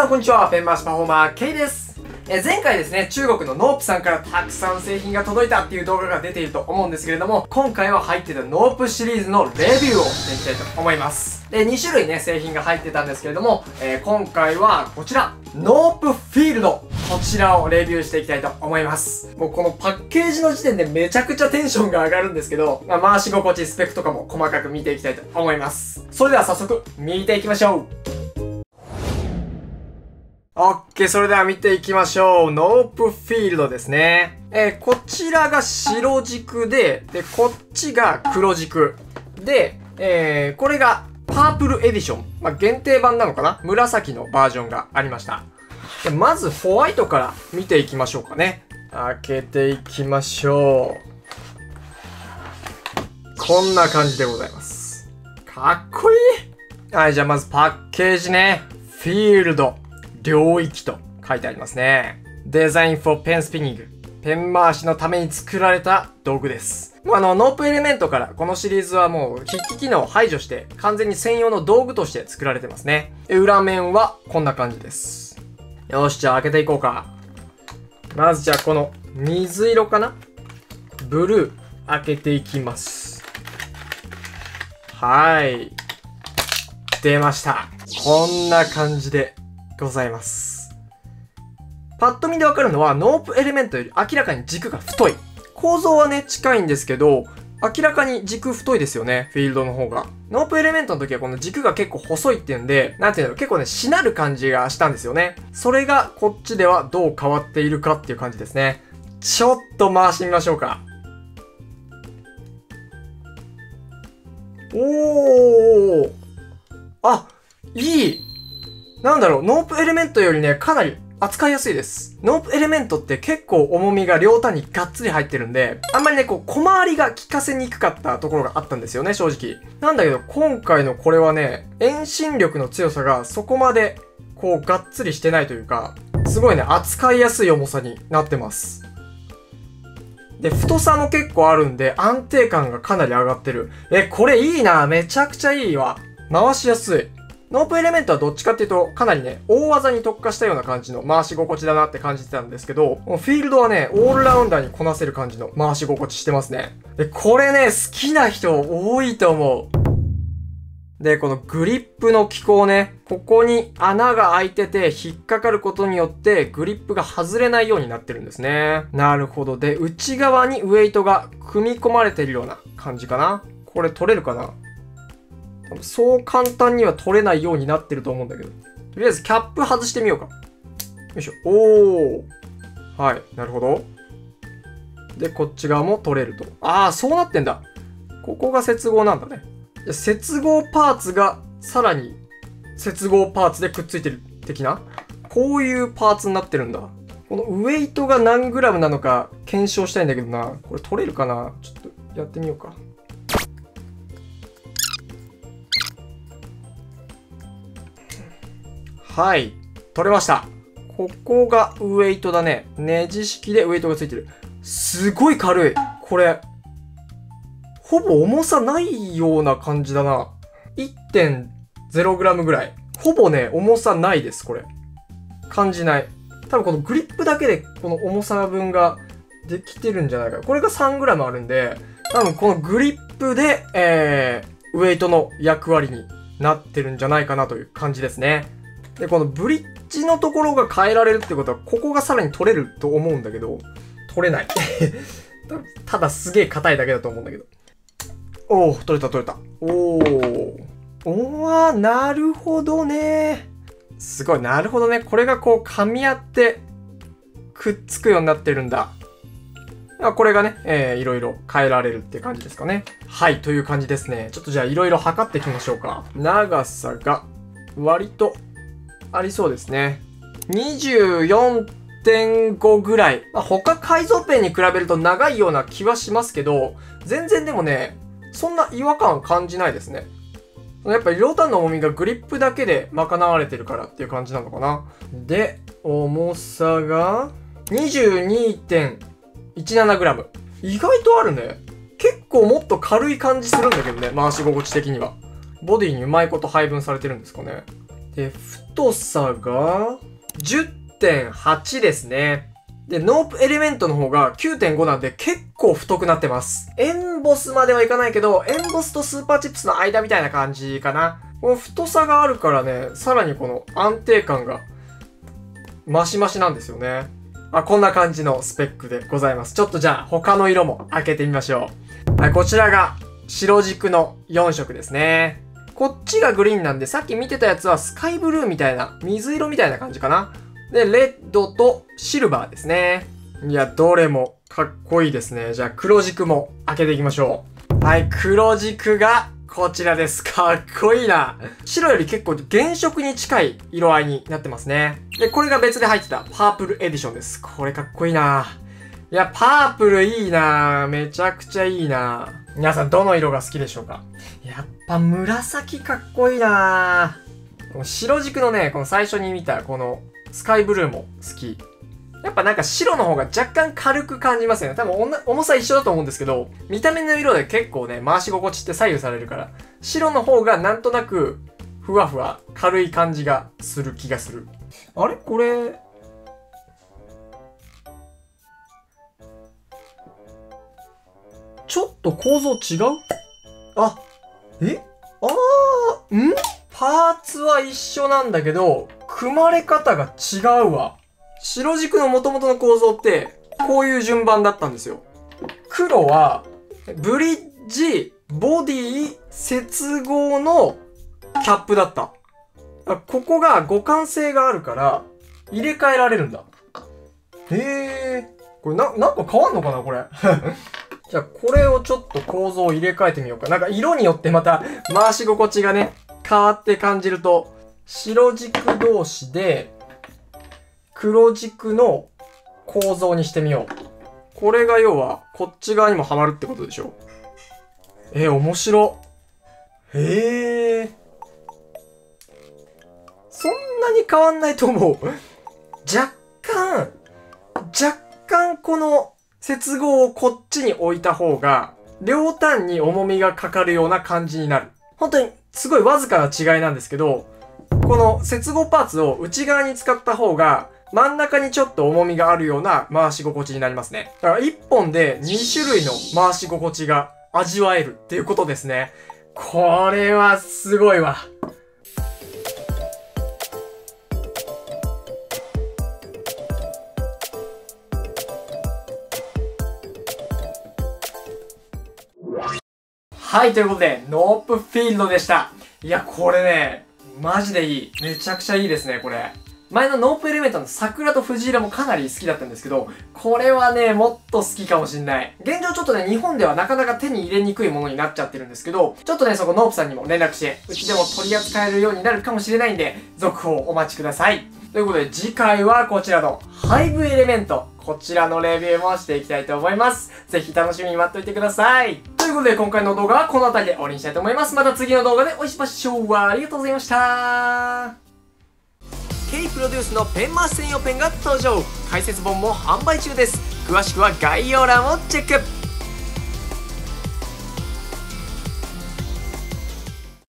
こんにちは。ペン回しパフォーマー K です。前回ですね、中国のノープさんからたくさん製品が届いたっていう動画が出ていると思うんですけれども、今回は入ってたノープシリーズのレビューをしていきたいと思います。で、2種類ね、製品が入ってたんですけれども、今回はこちら、ノープフィールド。こちらをレビューしていきたいと思います。もうこのパッケージの時点でめちゃくちゃテンションが上がるんですけど、回し心地、スペックとかも細かく見ていきたいと思います。それでは早速、見ていきましょう。オッケー、それでは見ていきましょう。ノープフィールドですね。こちらが白軸で、こっちが黒軸。で、これがパープルエディション。限定版なのかな？紫のバージョンがありました。でまずホワイトから見ていきましょうかね。開けていきましょう。こんな感じでございます。かっこいい。はい、じゃあまずパッケージね。フィールド。領域と書いてありますね。デザイン for pen spinning。ペン回しのために作られた道具です。ノープエレメントからこのシリーズはもう筆記機能を排除して完全に専用の道具として作られてますね。裏面はこんな感じです。よし、じゃあ開けていこうか。まずじゃあこの水色かな？ブルー開けていきます。はい。出ました。こんな感じでございます。パッと見でわかるのはノープエレメントより明らかに軸が太い。構造はね、近いんですけど、明らかに軸太いですよね、フィールドの方が。ノープエレメントの時はこの軸が結構細いっていうんで、なんていうの、結構ね、しなる感じがしたんですよね。それがこっちではどう変わっているかっていう感じですね。ちょっと回してみましょうか。おー。あ、いい。なんだろう、ノープエレメントよりね、かなり扱いやすいです。ノープエレメントって結構重みが両端にがっつり入ってるんで、あんまりね、小回りが効かせにくかったところがあったんですよね、正直。なんだけど、今回のこれはね、遠心力の強さがそこまで、がっつりしてないというか、すごいね、扱いやすい重さになってます。で、太さも結構あるんで、安定感がかなり上がってる。これいいな、めちゃくちゃいいわ。回しやすい。ノープエレメントはどっちかっていうと、かなりね、大技に特化したような感じの回し心地だなって感じてたんですけど、フィールドはね、オールラウンダーにこなせる感じの回し心地してますね。で、これね、好きな人多いと思う。で、このグリップの機構ね、ここに穴が開いてて引っかかることによってグリップが外れないようになってるんですね。なるほど。で、内側にウェイトが組み込まれてるような感じかな。これ取れるかな？そう簡単には取れないようになってると思うんだけど。とりあえずキャップ外してみようか。よいしょ。おー。はい。なるほど。で、こっち側も取れると。ああ、そうなってんだ。ここが接合なんだね。接合パーツがさらに接合パーツでくっついてる的な？こういうパーツになってるんだ。このウェイトが何グラムなのか検証したいんだけどな。これ取れるかな？ちょっとやってみようか。はい。取れました。ここがウェイトだね。ネジ式でウェイトがついてる。すごい軽い。これ、ほぼ重さないような感じだな。1.0g ぐらい。ほぼね、重さないです、これ。感じない。多分このグリップだけでこの重さ分ができてるんじゃないか。これが 3g あるんで、多分このグリップで、ウェイトの役割になってるんじゃないかなという感じですね。で、このブリッジのところが変えられるってことは、ここがさらに取れると思うんだけど、取れない。ただすげえ硬いだけだと思うんだけど。おー、取れた取れた。おー、なるほどね。すごい、なるほどね。これが噛み合って、くっつくようになってるんだ。これがね、いろいろ変えられるって感じですかね。はい、という感じですね。ちょっとじゃあいろいろ測っていきましょうか。長さが、割と、ありそうですね。24.5 ぐらい。他改造ペンに比べると長いような気はしますけど、全然でもね、そんな違和感感じないですね。やっぱり両端の重みがグリップだけで賄われてるからっていう感じなのかな。で、重さが 22.17g。意外とあるね。結構もっと軽い感じするんだけどね、回し心地的には。ボディにうまいこと配分されてるんですかね。 で、太さが 10.8 ですね。で、ノープエレメントの方が 9.5 なんで結構太くなってます。エンボスまではいかないけど、エンボスとスーパーチップスの間みたいな感じかな。この太さがあるからね、さらにこの安定感がマシマシなんですよね。こんな感じのスペックでございます。ちょっとじゃあ他の色も開けてみましょう。はい、こちらが白軸の4色ですね。こっちがグリーンなんで、さっき見てたやつはスカイブルーみたいな、水色みたいな感じかな。で、レッドとシルバーですね。いや、どれもかっこいいですね。じゃあ黒軸も開けていきましょう。はい、黒軸がこちらです。かっこいいな。白より結構原色に近い色合いになってますね。で、これが別で入ってたパープルエディションです。これかっこいいな。いや、パープルいいな。めちゃくちゃいいな。皆さんどの色が好きでしょうか？やっぱ紫かっこいいな。この白軸のね、この最初に見たこのスカイブルーも好き。やっぱなんか白の方が若干軽く感じますよね。多分重さ一緒だと思うんですけど、見た目の色で結構ね、回し心地って左右されるから、白の方がなんとなく、ふわふわ軽い感じがする気がする。あれこれ、ちょっと構造違う？パーツは一緒なんだけど、組まれ方が違うわ。白軸の元々の構造って、こういう順番だったんですよ。黒は、ブリッジ、ボディ、接合のキャップだった。ここが互換性があるから、入れ替えられるんだ。これなんか変わんのかなこれ。じゃあ、これをちょっと構造を入れ替えてみようか。なんか色によってまた回し心地がね、変わって感じると、白軸同士で、黒軸の構造にしてみよう。これが要は、こっち側にもはまるってことでしょ。面白。そんなに変わんないと思う。若干この接合をこっちに置いた方が、両端に重みがかかるような感じになる。本当にすごいわずかな違いなんですけど、この接合パーツを内側に使った方が、真ん中にちょっと重みがあるような回し心地になりますね。だから1本で2種類の回し心地が味わえるっていうことですね。これはすごいわ。はい、ということで、ノープフィールドでした。いや、これね、マジでいい。めちゃくちゃいいですね、これ。前のノープエレメントの桜と藤色もかなり好きだったんですけど、これはね、もっと好きかもしんない。現状ちょっとね、日本ではなかなか手に入れにくいものになっちゃってるんですけど、ちょっとね、そこノープさんにも連絡して、うちでも取り扱えるようになるかもしれないんで、続報お待ちください。ということで、次回はこちらのハイブエレメント。こちらのレビューもしていきたいと思います。ぜひ楽しみに待っといてください。ということで、今回の動画はこの辺りで終わりにしたいと思います。また次の動画でお会いしましょう。ありがとうございました。K プロデュースのペン回し専用ペンが登場。解説本も販売中です。詳しくは概要欄をチェック。